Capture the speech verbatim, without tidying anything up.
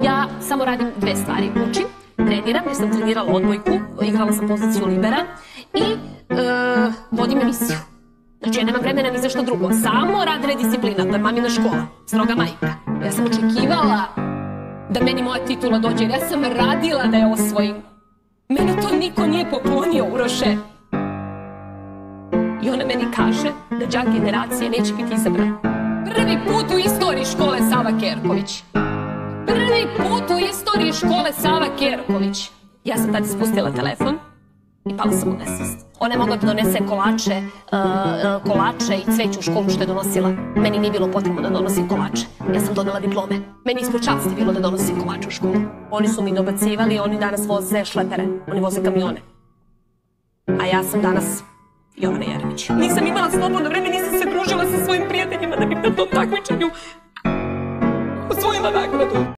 Ja samo radim dve stvari. Učim, treniram, jer sam trenirala odbojku, igrala sam poziciju libera i e, vodim emisiju. Znači, ja nemam vremena ni za što drugo. Samo rad redisciplina, to je mamina škola, stroga majka. Ja sam očekivala da meni moja titula dođe, jer ja sam radila da je osvojim. Meni to niko nije poklonio, Uroše. I ona meni kaže da đak generacije neće biti izabran. Prvi put u istoriji škole Sava Kerković. Prvi put u istoriji škole Sava Kerković. Ja sam tada spustila telefon i pala sam u nesvest. Ona je mogla da donese kolače, kolače i cveće u školu što je donosila. Meni nije bilo potrebno da donosim kolače. Ja sam donela diplome. Meni ispod časti bilo da donosim kolače u školu. Oni su mi dobacivali, oni danas voze šlepere, oni voze kamione. A ja sam danas Jovana Jeremić. Nisam imala slobodno vreme, nisam se družila sa svojim prijateljima da bih na tom takmičenju osvojila nagradu.